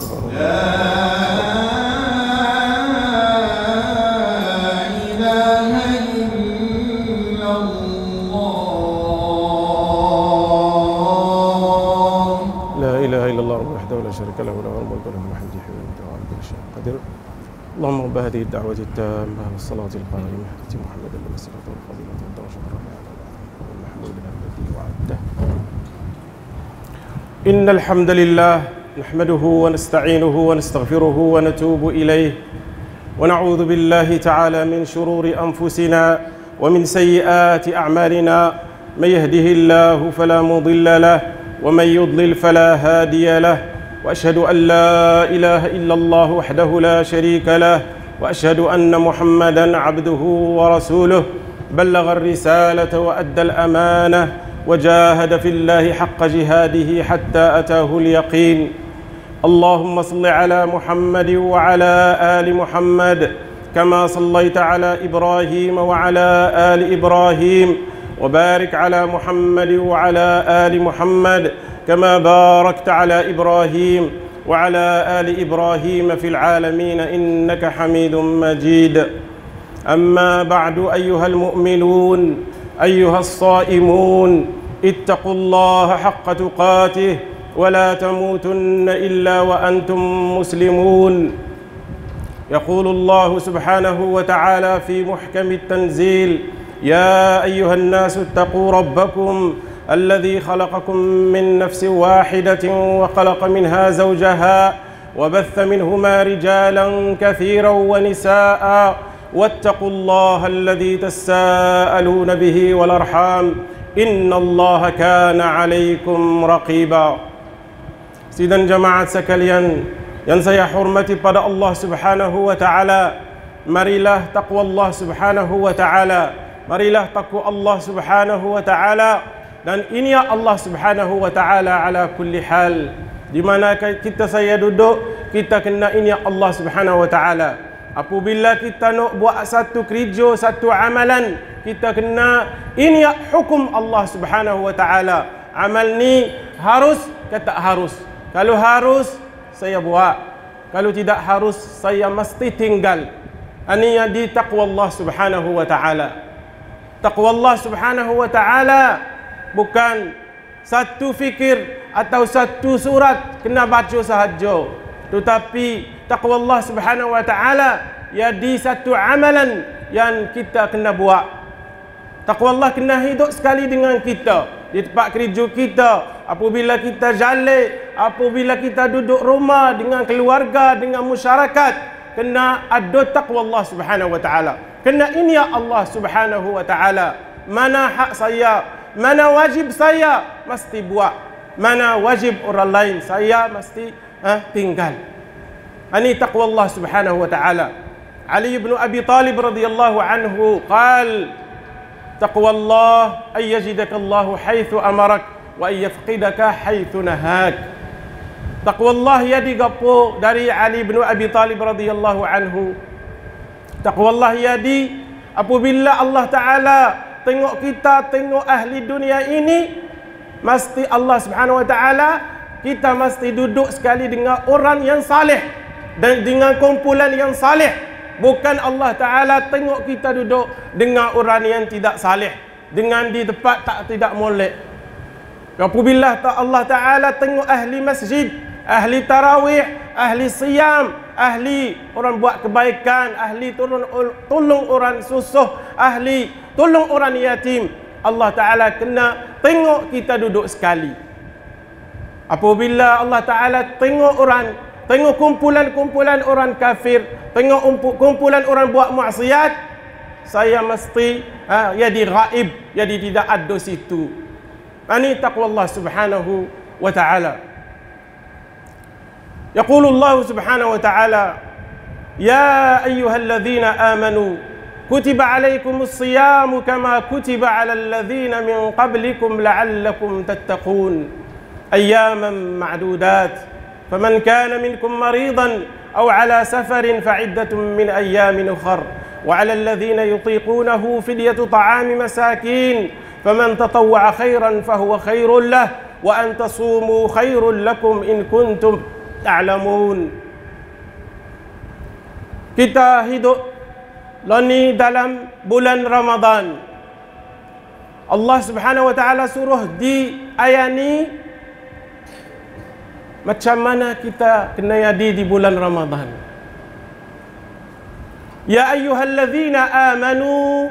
شريك له له الملك وله الحمد يحيي وعلى كل شيء قدير. اللهم رب هذه الدعوة التامة والصلاة القائمة آت محمدا الوسيلة والفضيلة والدرجة الرفيعة والمحمود الذي وعده. إن الحمد لله نحمده ونستعينه ونستغفره ونتوب إليه ونعوذ بالله تعالى من شرور أنفسنا ومن سيئات أعمالنا. من يهده الله فلا مضل له ومن يضلل فلا هادي له. وأشهد أن لا إله إلا الله وحده لا شريك له وأشهد أن محمدا عبده ورسوله بلغ الرسالة وأدى الأمانة وجاهد في الله حق جهاده حتى أتاه اليقين. اللهم صل على محمد وعلى آل محمد كما صليت على إبراهيم وعلى آل إبراهيم وبارك على محمد وعلى آل محمد كما باركت على إبراهيم وعلى آل إبراهيم في العالمين إنك حميد مجيد. أما بعد أيها المؤمنون أيها الصائمون اتقوا الله حق تقاته ولا تموتن إلا وأنتم مسلمون. يقول الله سبحانه وتعالى في محكم التنزيل: يا أيها الناس اتقوا ربكم الذي خلقكم من نفس واحدة وخلق منها زوجها وبث منهما رجالا كثيرا ونساء واتقوا الله الذي تساءلون به والأرحام إن الله كان عليكم رقيبا. Sidang jamaat sekalian yang saya hormati pada Allah Subhanahu wa taala, marilah taqwa Allah Subhanahu wa taala, marilah takwa Allah Subhanahu wa taala. Dan ini Allah Subhanahu wa taala ala kulli hal. Di mana kita saya duduk, kita kena ini Allah Subhanahu wa taala. Apabila kita nak buat satu kerja, satu amalan, kita kena ini hukum Allah Subhanahu wa taala. Amal ni harus ke tak harus? Kalau harus, saya buat. Kalau tidak harus, saya mesti tinggal. Ini yang di taqwa Allah Subhanahu wa taala. Taqwa Allah Subhanahu wa taala bukan satu fikir atau satu surat kena baca sahaja, tetapi taqwa Allah Subhanahu wa taala jadi satu amalan yang kita kena buat. Taqwa Allah kena hidup sekali dengan kita di tempat kerja kita, apabila kita jalan, apabila kita duduk rumah dengan keluarga, dengan masyarakat, kena ada taqwa Allah Subhanahu wa taala. Kena ini Allah Subhanahu wa taala. Mana hak saya, mana wajib saya mesti buat, mana wajib orang lain saya mesti tinggal. Ini taqwa Allah Subhanahu wa taala. Ali bin Abi Talib radhiyallahu anhu qal: taqwa Allah ay yajidaka Allah haitsu amarak wa ay yafqidaka haitsu nahak. Taqwa Allah ya digapo dari Ali bin Abi Talib radhiyallahu anhu. Taqwa Allah ya di apabila Allah taala tengok kita, tengok ahli dunia ini, mesti Allah Subhanahu wa taala, kita mesti duduk sekali dengan orang yang saleh dan dengan kumpulan yang saleh. Bukan Allah taala tengok kita duduk dengan orang yang tidak saleh, dengan di tempat tidak molek. Apabila Allah taala tengok ahli masjid, ahli tarawih, ahli siyam, ahli orang buat kebaikan, ahli tolong orang susah, ahli tolong orang yatim, Allah taala kena tengok kita duduk sekali. Apabila Allah taala tengok orang, tengok kumpulan-kumpulan orang kafir, tengok kumpulan orang buat maksiat, saya mesti jadi ghaib, jadi tidak ada situ. Ini taqwa Allah Subhanahu wa taala. يقول الله سبحانه وتعالى: يا أيها الذين آمنوا كتب عليكم الصيام كما كتب على الذين من قبلكم لعلكم تتقون أياما معدودات فمن كان منكم مريضا أو على سفر فعدة من أيام أخر وعلى الذين يطيقونه فدية طعام مساكين فمن تطوع خيرا فهو خير له وأن تصوموا خير لكم إن كنتم ta'lamun. Kita hidup ni dalam bulan Ramadan. Allah Subhanahu wa taala suruh di ayat ni macam mana kita kena jadi di bulan Ramadan. Ya ayyuhallazina amanu.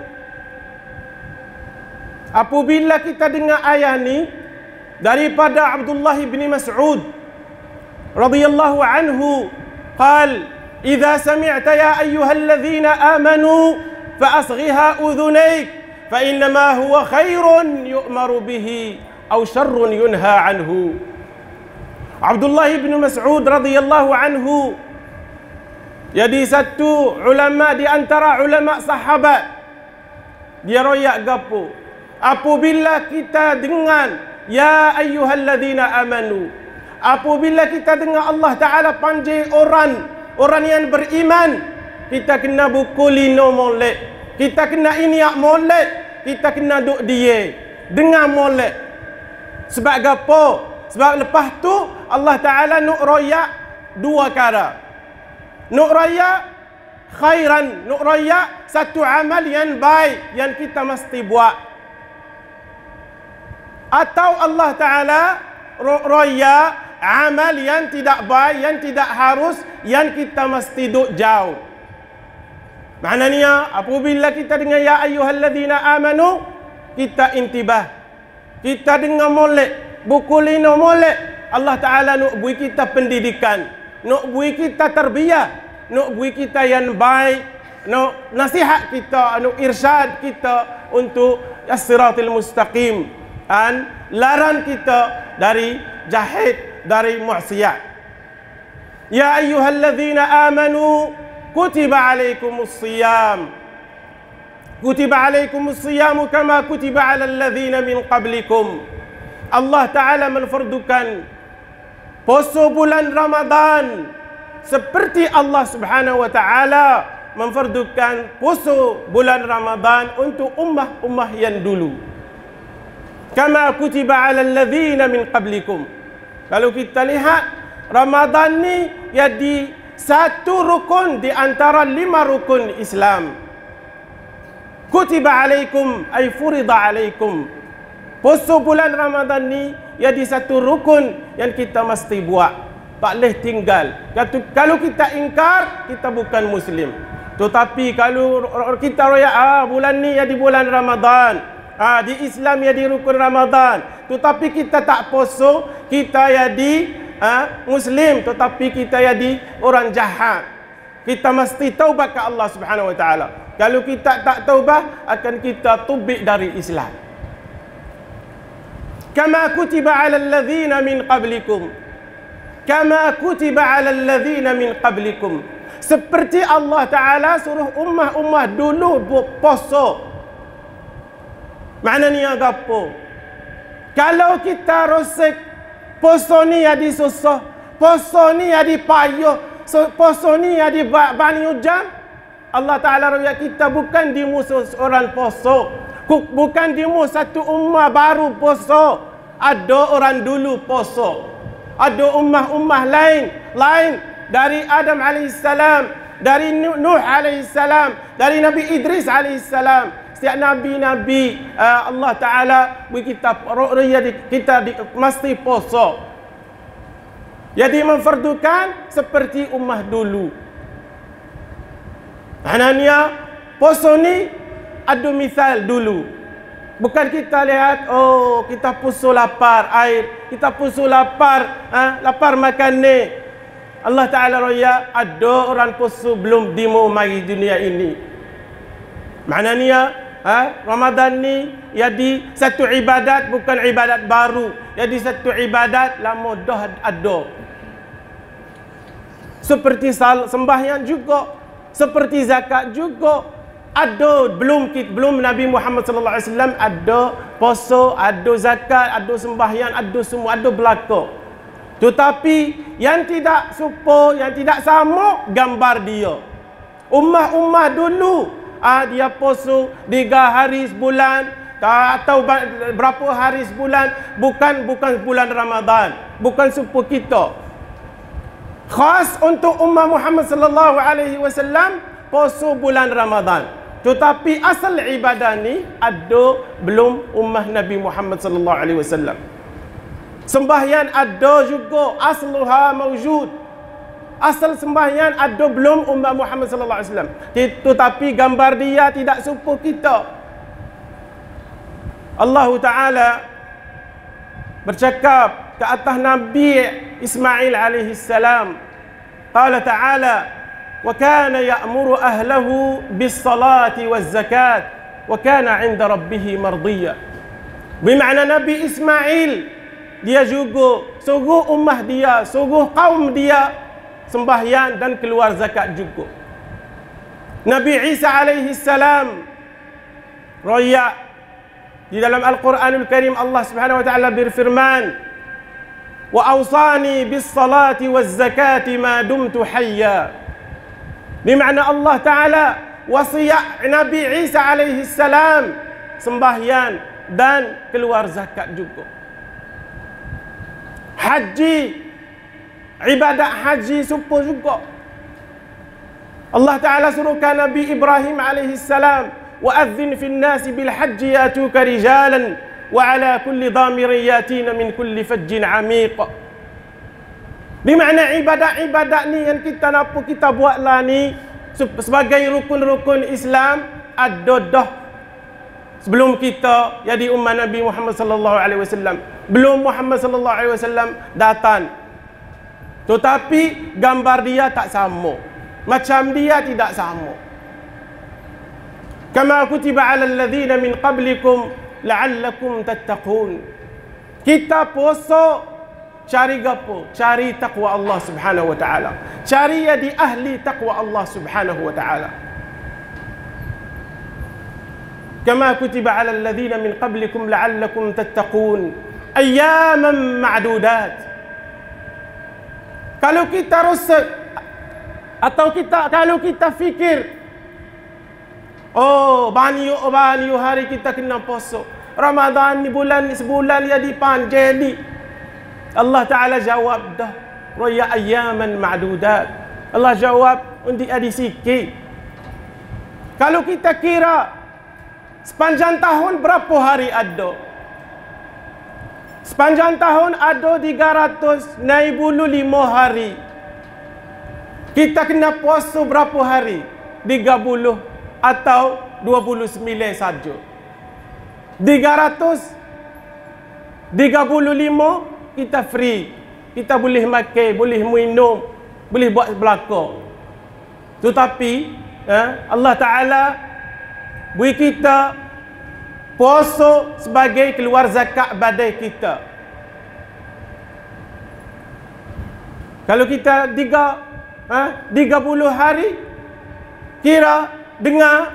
Apabila kita dengar ayat ni daripada Abdullah bin Mas'ud radhiyallahu anhu, qal idza sami'ta ya ayyuhallazina amanu fa asghiha udhunaik fa innama huwa khairun yu'maru bihi aw syarrun yunha anhu. Abdullah bin Mas'ud radhiyallahu anhu jadi satu ulama di antara ulama sahabat. Dia royak gapo? Apabila kita dengar ya ayyuhalladzina amanu, apabila kita dengar Allah Taala panggil orang yang beriman, kita kena bukulino molek, kita kena iniak molek, kita kena duk dia dengar molek. Sebab gapo? Sebab lepas tu Allah Taala nuk royak dua cara. Nuk royak khairan, nuk royak satu amal yang baik yang kita mesti buat. Atau Allah Ta'ala roya amal yang tidak baik, yang tidak harus, yang kita mesti duduk jauh. Maknanya apabila kita dengar ya ayyuhalladzina amanu, kita intibah, kita dengar molek, bukulino molek. Allah Ta'ala nak bui kita pendidikan, nak bui kita tarbiyah, nak bui kita yang baik, nak nasihat kita, nak irsyad kita untuk as-siratil mustaqim, dan larang kita dari jahit, dari maksiat. Ya ayyuhalladzina amanu kutiba alaikumus siyam, kutiba alaikumus siyam kama kutiba alal ladzina min qablikum. Allah Ta'ala menfardukan puasa bulan Ramadan seperti Allah Subhanahu wa Ta'ala memfardukan puasa bulan Ramadan untuk ummah-ummah yang dulu. Kama kutiba alal ladzina min qablikum. Kalau kita lihat Ramadan ni jadi satu rukun di antara 5 rukun Islam. Kutiba alaikum ay furida alaikum. Puasa bulan Ramadan ni jadi satu rukun yang kita mesti buat. Tak boleh tinggal. Kalau kita ingkar, kita bukan Muslim. Tetapi kalau kita royak bulan ni jadi bulan Ramadan, di Islam ya di rukun Ramadan, tetapi kita tak puasa, kita jadi Muslim, tetapi kita jadi orang jahat. Kita mesti taubat ke Allah Subhanahu wa taala. Kalau kita tak taubat, akan kita tubik dari Islam. Kama kutiba 'alal ladzina min qablikum. Kama kutiba 'alal ladzina min qablikum. Seperti Allah Taala suruh ummah-ummah dulu puasa. Maknanya gapo? Kalau kita rosek puasa ni jadi susah, puasa ni jadi payah, puasa ni jadi bani hujan, Allah Ta'ala royak kita bukan dimusuh orang puasa, bukan dimusuh satu ummah baru puasa. Ada orang dulu puasa, ada ummah-ummah lain dari Adam alaihissalam, dari Nuh alaihissalam, dari Nabi Idris alaihissalam. Setiap Nabi-Nabi Allah Ta'ala beri kita mesti puasa. Jadi memfardukan seperti ummah dulu. Maknanya puasa ni ada misal dulu. Bukan kita lihat, oh kita puasa lapar air, kita puasa lapar, lapar makan ni. Allah Ta'ala raya ada orang puasa belum dimu mari dunia ini. Maknanya Ramadan ni jadi satu ibadat, bukan ibadat baru. Jadi satu ibadat lama dah ada. Seperti sembahyang juga, seperti zakat juga. Ada belum Nabi Muhammad sallallahu alaihi wasallam ada puasa, ada zakat, ada sembahyang, ada semua, ada belaka. Tetapi yang tidak serupa, yang tidak sama gambar dia. Ummah-ummah dulu dia puasa 3 hari sebulan atau berapa hari sebulan, bukan bulan Ramadan, bukan serupa kita. khas untuk ummah Muhammad sallallahu alaihi wasallam puasa bulan Ramadan. Tetapi asal ibadah ni ada belum ummah Nabi Muhammad sallallahu alaihi wasallam. Sembahyang ada juga, asluha maujud. Asal sembahyang ada belum ummah Muhammad sallallahu alaihi wasallam. Tetapi gambar dia tidak serupa kita. Allah Taala bercakap ke atas Nabi Ismail alaihi salam. Qala ta'ala wa kana ya'muru ahlahu bis salati waz zakat wa kana 'inda rabbih mardiyya. Bermakna Nabi Ismail dia juga suruh ummah dia, suruh kaum dia sembahyang dan keluar zakat juga. Nabi Isa alaihi salam royak di dalam Al-Quranul Karim, Allah Subhanahu wa taala berfirman, wa awsani bis salati waz zakati ma dumtu hayya. Bermakna Allah Taala wasiat Nabi Isa alaihi salam sembahyang dan keluar zakat juga. Haji, ibadat haji serupa juga. Allah Taala suruhkan Nabi Ibrahim alaihi salam, wa adzin fil nasi bil hajji yatuka rijalan wa ala kulli dhamirin yatina min kulli fajjin amiq. Di mana ibadat-ibadat ni yang kita buatlah ni sebagai rukun-rukun Islam ada dah sebelum kita jadi ummah Nabi Muhammad sallallahu alaihi wasallam. Belum Muhammad sallallahu alaihi wasallam datang. Tetapi gambar dia tak sama. Macam dia tidak sama. Kama kutiba 'alal ladzina min qablikum la'allakum tattaqun. Kita puasa cari gapo? Cari takwa Allah Subhanahu wa taala. Cari jadi ahli takwa Allah Subhanahu wa taala. Kama kutiba 'alal ladzina min qablikum la'allakum tattaqun. Ayyaman ma'dudat. Kalau kita rasa atau kalau kita fikir, oh banyu hari kita kena puasa. Ramadan ni sebulan jadi panjang ni. Allah Taala jawab dah, raya ayyaman ma'dudat. Allah jawab untuk ada sikit. Kalau kita kira sepanjang tahun berapa hari ada? Sepanjang tahun ada 365 hari. Kita kena puasa berapa hari? 30 atau 29 saja. 335 kita free. Kita boleh makan, boleh minum, boleh buat belaka. Tetapi Allah Taala beri kita puasa sebagai keluar zakat badai kita. Kalau kita 30 hari, kira dengar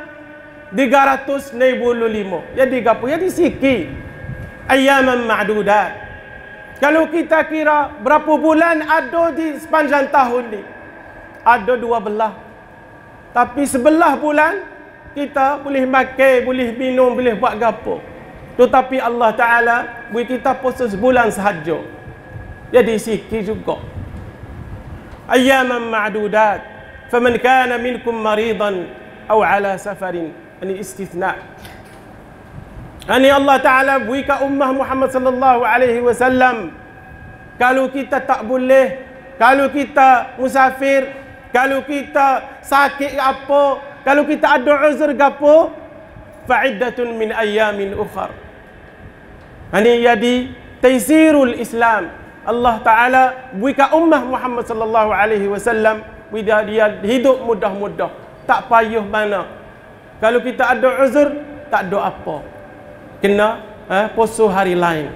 365. Jadi apa? Jadi sikit. Ayyaman ma'dudat. Kalau kita kira berapa bulan ada di sepanjang tahun ni? Ada 12. Tapi 11 bulan kita boleh makan, boleh minum, boleh buat gapo. Tetapi Allah Taala beri kita puasa sebulan sahaja. Jadi sikit juga. Ayyaman ma'dudat. Faman kana minkum maridan aw ala safarin. Ini istithna. Ini Allah Taala beri ke ummah Muhammad sallallahu alaihi wasallam. Kalau kita tak boleh, kalau kita musafir, kalau kita sakit apa, kalau kita ada uzur gapo, fa'iddatun min ayyamin ukhar. Ini jadi taysirul Islam. Allah Taala beri ke ummah Muhammad sallallahu alaihi wasallam, dia hidup mudah-mudah, tak payah mana. Kalau kita ada uzur, tak ada apa, kena puasa hari lain.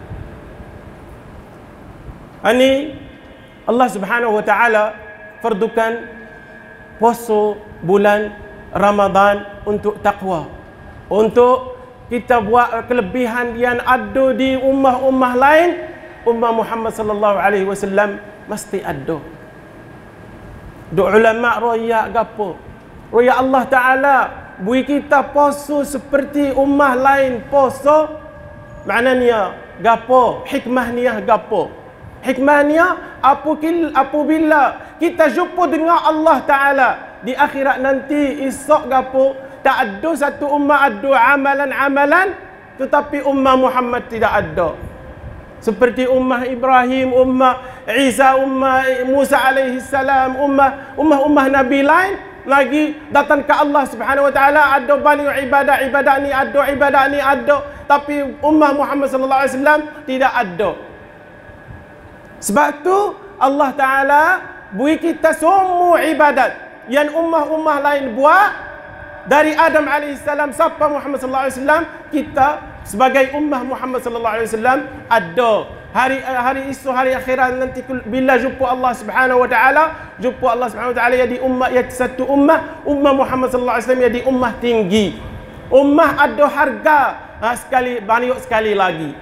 Ini Allah Subhanahu wa taala fardukan puasa bulan Ramadan untuk takwa, untuk kita buat kelebihan yang ada di ummah-ummah lain. Ummah Muhammad sallallahu alaihi wasallam mesti ada. Doa ulama royak gapo? Royak Allah Taala beri kita puasa seperti ummah lain puasa. Maknanya gapo? Hikmahnya gapo? Hikmahnya apabila kita jumpa dengan Allah Ta'ala di akhirat nanti, esok gapo, tak ada satu ummah ada amalan-amalan, tetapi ummah Muhammad tidak ada. Seperti ummah Ibrahim, ummah Isa, ummah Musa alaihi salam, ummah Nabi lain lagi datang ke Allah Subhanahu wa taala, ada banyak ibadat ni ada, tapi ummah Muhammad sallallahu alaihi wasallam tidak ada. Sebab tu Allah Taala beri kita semua ibadat yang ummah-ummah lain buat dari Adam alaihi salam sampai Muhammad sallallahu alaihi wasallam. Kita sebagai ummah Muhammad sallallahu alaihi wasallam ada hari esok, hari akhirat nanti, bila jumpa Allah Subhanahu wa taala, jumpa Allah Subhanahu wa taala jadi ummah, yang satu ummah Muhammad sallallahu alaihi wasallam jadi ummah tinggi, ummah ada harga banyak sekali lagi.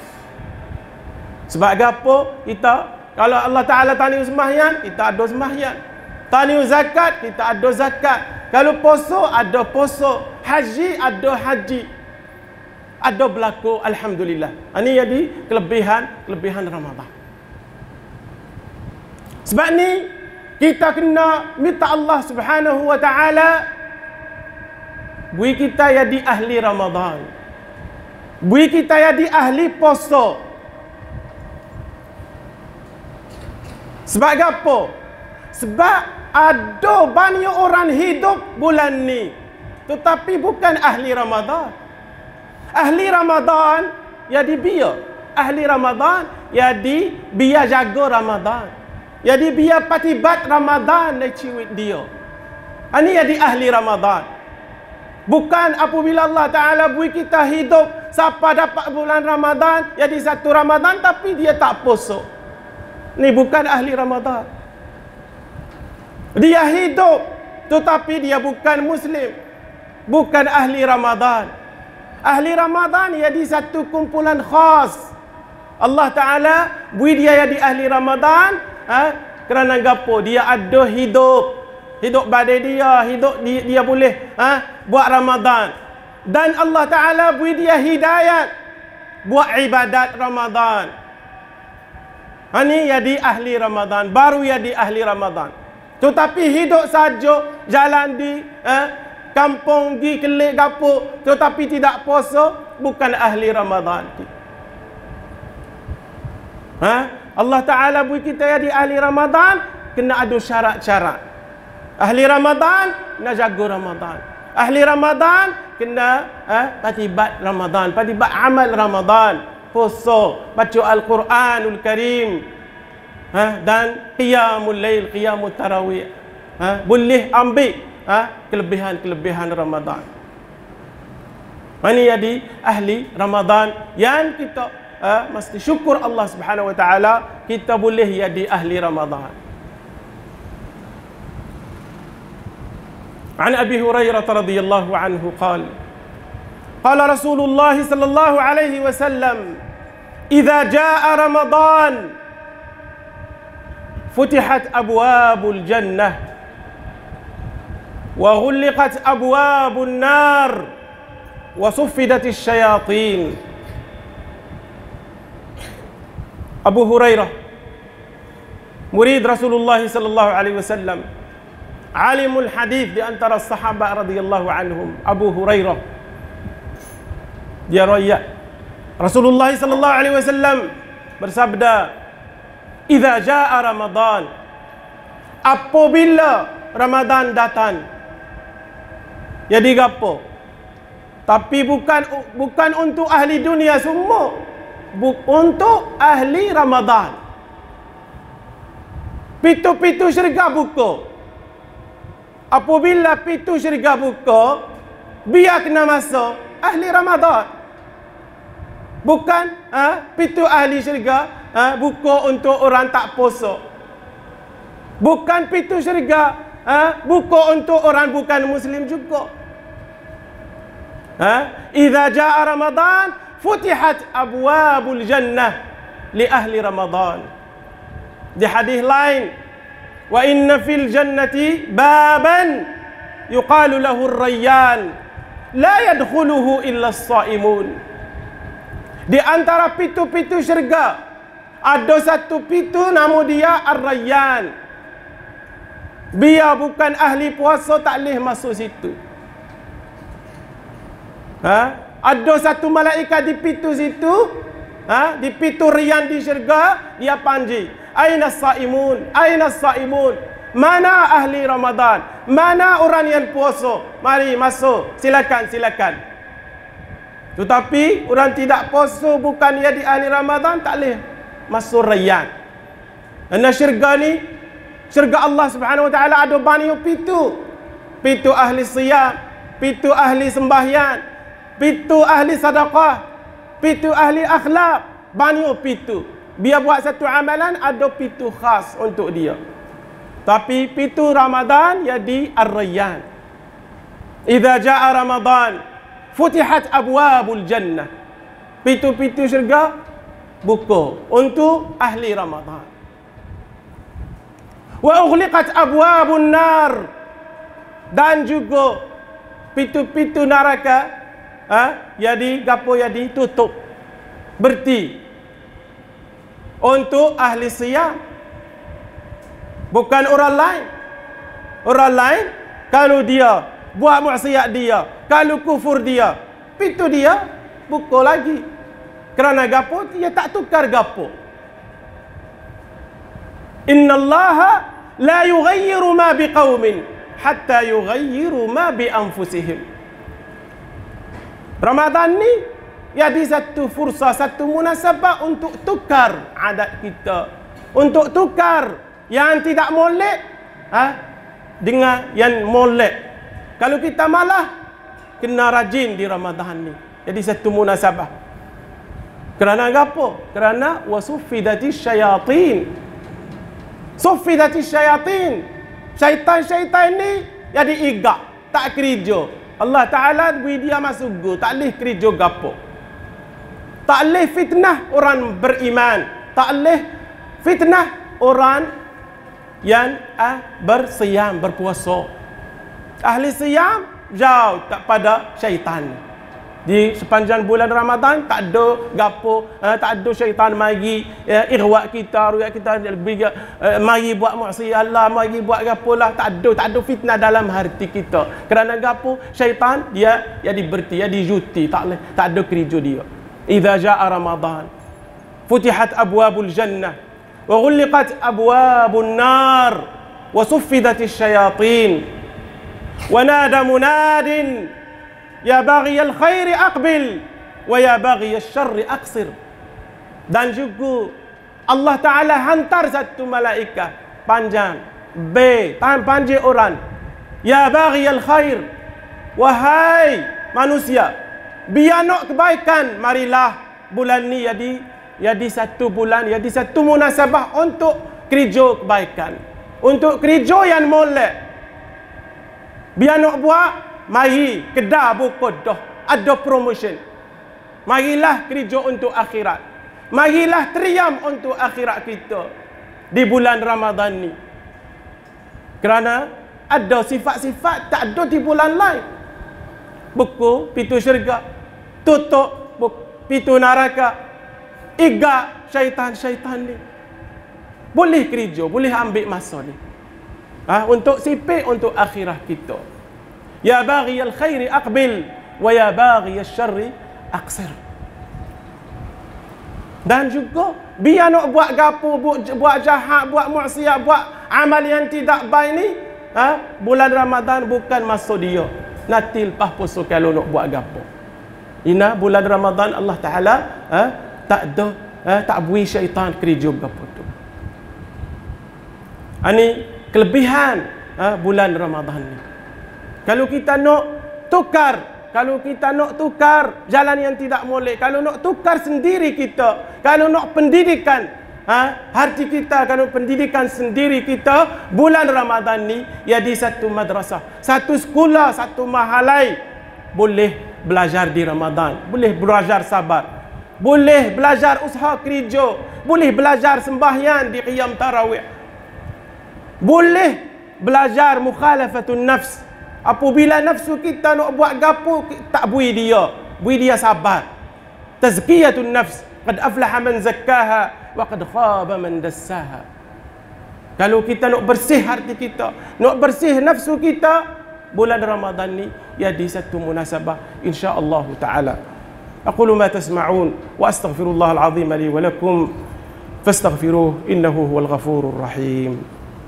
Sebab apa? Kita kalau Allah Taala tanya sembahyang, kita ada sembahyang. Tanya zakat, kita ada zakat. Kalau puasa, ada puasa. Haji, ada haji. Ada berlaku, alhamdulillah. Ini jadi kelebihan Ramadan. Sebab ni kita kena minta Allah Subhanahu wa taala beri kita jadi ahli Ramadan. Beri kita jadi ahli puasa. Sebab apa? Sebab ada banyak orang hidup bulan ni tetapi bukan ahli Ramadan. Ahli Ramadan jadi biar. Ahli Ramadan jadi biar jaga Ramadan. Jadi biar patibat Ramadan dari ciwit dia. Ini jadi ahli Ramadan. Bukan apabila Allah Ta'ala beri kita hidup siapa dapat bulan Ramadan, jadi satu Ramadan tapi dia tak puasa. Ni bukan ahli Ramadan. Dia hidup tetapi dia bukan Muslim. Bukan ahli Ramadan. Ahli Ramadan jadi satu kumpulan khas. Allah Ta'ala beri dia jadi ahli Ramadan kerana gapo? Dia ada hidup badai dia, dia boleh buat Ramadan. Dan Allah Ta'ala beri dia hidayat buat ibadat Ramadan. Ini jadi ahli Ramadan, baru jadi ahli Ramadan. Tetapi hidup saja, jalan di kampung, di kelik gapo, tetapi tidak puasa, bukan ahli Ramadan. Allah Ta'ala beri kita jadi ahli Ramadan, kena ada syarat-syarat. Ahli Ramadan kena jaga Ramadan. Ahli Ramadan kena patibat Ramadan, patibat amal Ramadan. Puasa, baca Al-Quranul Karim, dan qiyamul lail, qiyamul tarawih. Boleh ambil kelebihan Ramadan. Ini jadi ahli Ramadan yang kita mesti syukur Allah Subhanahu wa taala kita boleh jadi ahli Ramadan. An Abi Hurairah radhiyallahu anhu qala قال رسول الله صلى الله عليه وسلم إذا جاء رمضان فتحت أبواب الجنة وغلقت أبواب النار وصفدت الشياطين. أبو هريرة مريد رسول الله صلى الله عليه وسلم عالم الحديث di antara sahabat radhiyallahu anhum, Abu Hurairah. Dia riwayat Rasulullah sallallahu alaihi wasallam bersabda, "Idza jaa Ramadan," apabila Ramadan datang. Jadi gapo? Tapi bukan untuk ahli dunia semua. Untuk ahli Ramadan. Pintu-pintu syurga buka. Apabila pintu syurga buka, biar kena masuk ahli Ramadan. Bukan pintu ahli syurga buka untuk orang tak puasa. Bukan pintu syurga buka untuk orang bukan Muslim juga. Idza jaa Ramadan futihat abwabul jannah li ahli Ramadan. Di hadis lain, wa inna fil jannati baban yuqalu lahu ar-rayyan la yadkhuluhu illa as-saimun. Di antara pintu-pintu syurga Ada satu pintu nama dia Ar-Rayyan. Biar bukan ahli puasa tak boleh masuk situ. Ada satu malaikat di pintu situ, di pintu Rayyan di syurga, dia panggil, Aina as-saimun? Aina as-saimun? Mana ahli Ramadan? Mana orang yang puasa? Mari masuk, silakan, silakan. Tetapi orang tidak puasa, bukan dia di ahli Ramadan, tak boleh masuk Rayyan. Karena syurga ni, syurga Allah Subhanahu Wa Taala ada banyak pintu. Pintu ahli siyam, pintu ahli sembahyang, pintu ahli sedekah, pintu ahli akhlak, banyak pintu. Biar buat satu amalan ada pintu khas untuk dia. Tapi pintu Ramadan ya di Ar-Rayyan. Idza jaa Ramadan futihat abwabul jannah. Pintu-pintu syurga buka untuk ahli Ramadan. Wa ughliqat abwabun nar. Dan juga pintu-pintu neraka jadi gapo jadi tutup. Berhenti untuk ahli siyam. Bukan orang lain. Orang lain kalau dia buat maksiat dia, kalau kufur dia, pintu dia buka lagi. Kerana gapo dia tak tukar gapo. Innallaha la yughayyiru ma biqaumin hatta yughayyiru ma bi anfusihim. Ramadan ni jadi satu fursa, satu munasabah untuk tukar adat kita, untuk tukar yang tidak molek dengan yang molek. Kalau kita malah kena rajin di Ramadan ni. Jadi satu munasabah. Kerana apa? Kerana wasuffidatis syayatin. Suffidatis syayatin. Syaitan-syaitan ni jadi igak, tak kerja. Allah Ta'ala beri dia masuk go, tak boleh kerja gapo. Tak boleh fitnah orang beriman, tak boleh fitnah orang yang bersiam, berpuasa. Ahli siam jauh tak pada syaitan. Di sepanjang bulan Ramadan tak ada gapo, tak ada syaitan mari irwak kita, ruyak kita mari buat maksiat Allah, mari buat gapo lah, tak ada fitnah dalam hati kita. Kerana gapo? Syaitan dia berhenti, dia dijuti, tak ada kerja dia. Idza jaa Ramadan futihat abwabul jannah wa ghulqat abwabun nar wa suffidatis syayatin wa nada munadin ya baghiyal khairi aqbil wa ya baghiyal syarri aqsir. Dan juga Allah Ta'ala hantar satu malaikat panjang panggil orang, ya baghiyal khair, wahai manusia, biar nak kebaikan, marilah bulan ni jadi satu bulan, jadi satu munasabah untuk kerja kebaikan, untuk kerja yang molek. Biar nak buat, mari kedai buka dah, ada promotion. Marilah kerja untuk akhirat. Marilah teriam untuk akhirat kita di bulan Ramadan ni. Kerana ada sifat-sifat tak ada di bulan lain. Buku pintu syurga, tutup pintu neraka, igak syaitan-syaitan ni. Boleh kerja, boleh ambil masa ni. Untuk sipik untuk akhirat kita. Ya baghiyal khairi aqbil wa ya baghiyal syarri aqsir. Dan juga biar nak buat gapo, buat jahat, buat maksiat, buat amal yang tidak baik ni, bulan Ramadan bukan masa dia. Nanti lepas puasa kalau nak buat gapo. Ina bulan Ramadan Allah Taala tak ada tak beri syaitan kerja gapo tu. Ini kelebihan bulan Ramadan ni. Kalau kita nak tukar jalan yang tidak molek, kalau nak tukar sendiri kita, kalau nak pendidikan hati kita, kalau pendidikan sendiri kita, bulan Ramadan ni jadi satu madrasah, satu sekolah, satu mahalai. Boleh belajar di Ramadan, boleh belajar sabar, boleh belajar usaha kerja, boleh belajar sembahyang di qiyam tarawih, boleh belajar mukhalafatun nafs. Apabila nafsu kita nak buat gapo, tak bui dia sabar. Tazkiyatun nafs. Qad aflaha man zakkaha wa qad khaba man dassaha. Kalau kita nak bersih hati kita, nak bersih nafsu kita, bulan Ramadan ni jadi satu munasabah insya-Allah taala. Aqulu ma tasma'un wa astaghfirullah al-azim li wa lakum fastaghfiruhu innahu huwal ghafurur rahim.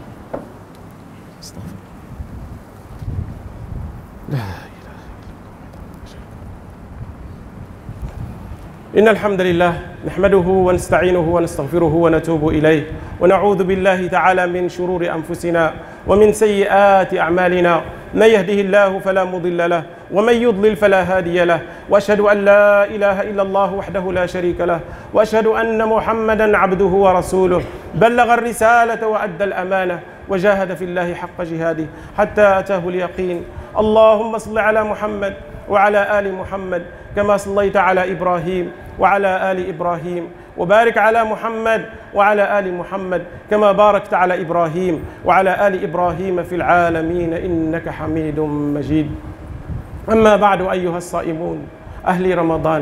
إن الحمد لله نحمده ونستعينه ونستغفره ونتوب إليه ونعوذ بالله تعالى من شرور أنفسنا ومن سيئات أعمالنا من يهده الله فلا مضل له ومن يضلل فلا هادي له وأشهد أن لا إله إلا الله وحده لا شريك له وأشهد أن محمدا عبده ورسوله بلغ الرسالة وأدى الأمانة وجاهد في الله حق جهاده حتى أتاه اليقين. اللهم صل على محمد وعلى آل محمد كما صليت على إبراهيم وعلى آل إبراهيم وبارك على محمد وعلى آل محمد كما باركت على إبراهيم وعلى آل إبراهيم في العالمين إنك حميد مجيد. أما بعد أيها الصائمون أهل رمضان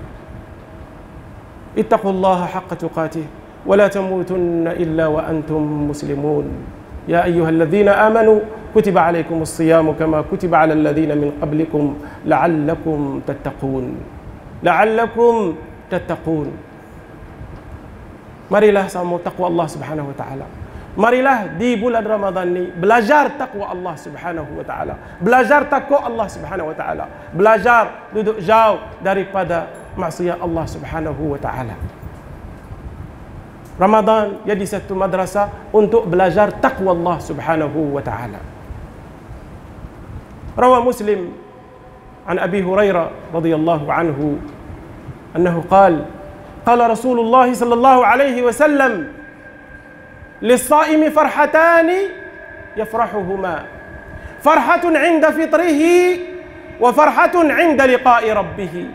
اتقوا الله حق تقاته ولا تموتن إلا وأنتم مسلمون. يا أيها الذين آمنوا كتب عليكم الصيام كما كتب على الذين من قبلكم لعلكم تتقون. لعلكم تتقون. Marilah sama takwa Allah Subhanahu wa taala. Marilah di bulan Ramadan ni belajar takwa Allah Subhanahu wa taala. Belajar takwa Allah Subhanahu wa taala. Belajar duduk jauh daripada maksiat Allah Subhanahu wa taala. Ramadan jadi satu madrasah untuk belajar takwa Allah Subhanahu wa taala. Rawa Muslim an Abi Hurairah radhiyallahu anhu annahu qala qala Rasulullah sallallahu alaihi wasallam lis-saimi farhatani yafrahuhuma farhatun 'inda fitrihi wa farhatun 'inda liqa'i rabbih.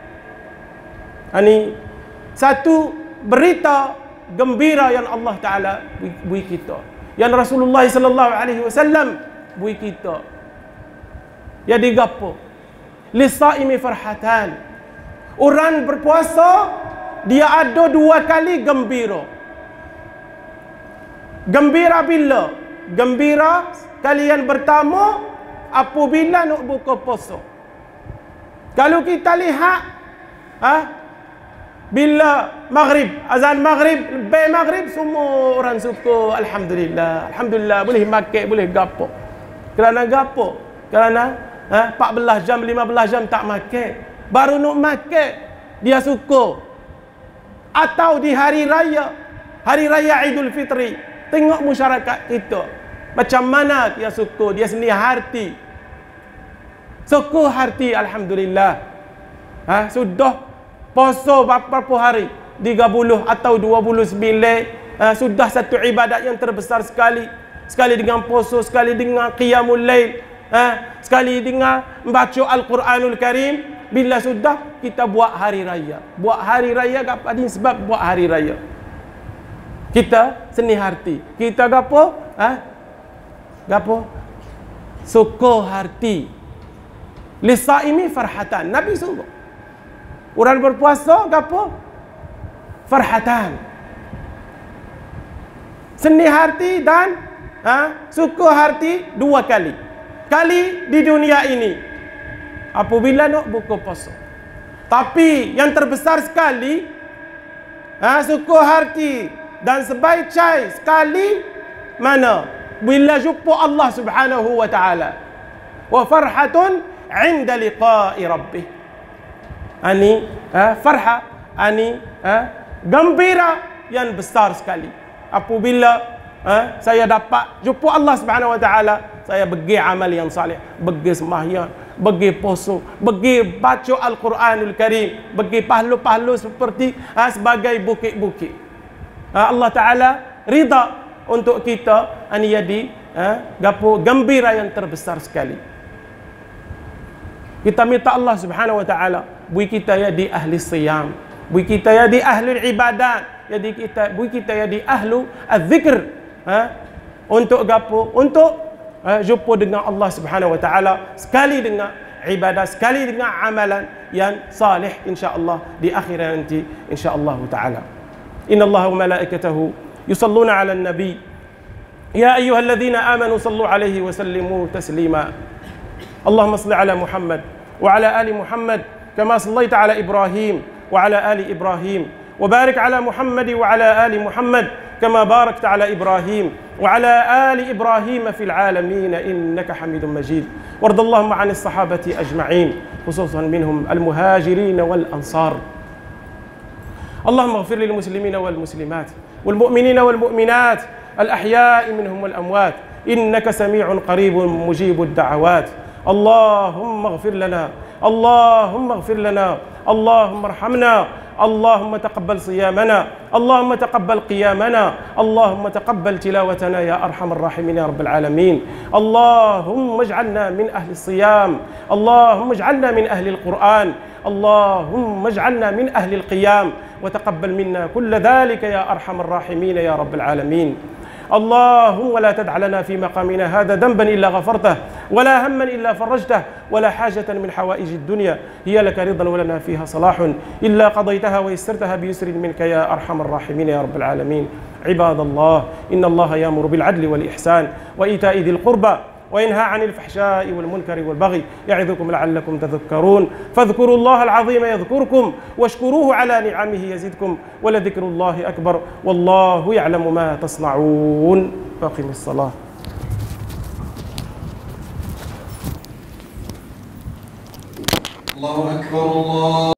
Ani satu berita gembira yang Allah Taala beri kita, yang Rasulullah sallallahu alaihi wasallam beri kita. Jadi gapo? Lisaimi farhatan. Orang berpuasa dia ada dua kali gembira. Gembira bila? Gembira kalian bertama apabila nak buka puasa. Kalau kita lihat bila maghrib, azan maghrib, lebih maghrib, semua orang suka alhamdulillah. Alhamdulillah boleh makan, boleh gapo. Kerana gapo? Kerana 14 jam, 15 jam tak makan. Baru nak makan dia suka. Atau di hari raya Idul Fitri, tengok masyarakat kita macam mana dia suka, dia seni hati. Suka hati alhamdulillah. Sudah puasa berapa hari? 30 atau 29. Sudah satu ibadat yang terbesar sekali. Sekali dengan puasa, sekali dengan qiyamul lail, sekali dengan membaca Al-Quranul Karim. Bila sudah kita buat hari raya. Buat hari raya apa ni sebab buat hari raya? Kita seni hati. Kita gapo? Gapo? Suka hati. Lisaimi farhatan. Nabi suruh. Orang berpuasa gapo? Farhatan. Seni hati dan suka hati dua kali. Kali di dunia ini apabila nak buka puasa. Tapi yang terbesar sekali suka hati dan sebaik cai sekali mana? Bila jumpa Allah Subhanahu wa taala. Wa farhatun 'inda liqa'i rabbih. Ani farha, ani gembira yang besar sekali. Apabila saya dapat jumpa Allah Subhanahu wa taala, saya bagi amal yang saleh, bagi sembahyang, bagi puasa, bagi baca Al-Quranul Karim, bagi pahala-pahala seperti sebagai bukit-bukit. Allah Taala rida untuk kita ani jadi gapo gembira yang terbesar sekali. Kita minta Allah Subhanahu wa taala bui kita jadi ahli siyam, bui kita jadi ahli ibadat, jadi kita bui kita jadi ahlu az-zikr. Untuk gapo? Untuk jumpa dengan Allah Subhanahu wa taala, sekali dengan ibadah, sekali dengan amalan yang salih insya-Allah di akhirat nanti insya-Allah taala. إن الله وملائكته يصلون على النبي يا أيها الذين آمنوا صلوا عليه وسلموا تسليما. اللهم صل على محمد وعلى آل محمد كما صليت على إبراهيم وعلى آل إبراهيم، وبارك على محمد وعلى آل محمد كما باركت على إبراهيم وعلى آل إبراهيم في العالمين إنك حميد مجيد. وارض اللهم عن الصحابة أجمعين خصوصا منهم المهاجرين والأنصار. اللهم اغفر للمسلمين والمسلمات والمؤمنين والمؤمنات الأحياء منهم والأموات إنك سميع قريب مجيب الدعوات. اللهم اغفر لنا، اللهم اغفر لنا، اللهم ارحمنا، اللهم تقبل صيامنا، اللهم تقبل قيامنا، اللهم تقبل تلاوتنا يا أرحم الراحمين يا رب العالمين. اللهم اجعلنا من أهل الصيام، اللهم اجعلنا من أهل القرآن، اللهم اجعلنا من أهل القيام، وتقبل منا كل ذلك يا أرحم الراحمين يا رب العالمين. اللهم لا تدع لنا في مقامنا هذا ذنبا إلا غفرته، ولا هما إلا فرجته، ولا حاجة من حوائج الدنيا هي لك رضا ولنا فيها صلاح إلا قضيتها ويسرتها بيسر منك يا أرحم الراحمين يا رب العالمين. عباد الله، إن الله يأمر بالعدل والإحسان وإيتاء ذي القربى وينهى عن الفحشاء والمنكر والبغي يعظكم لعلكم تذكرون. فاذكروا الله العظيم يذكركم واشكروه على نعمه يزدكم ولذكر الله أكبر والله يعلم ما تصنعون. أقم الصلاة. الله أكبر. الله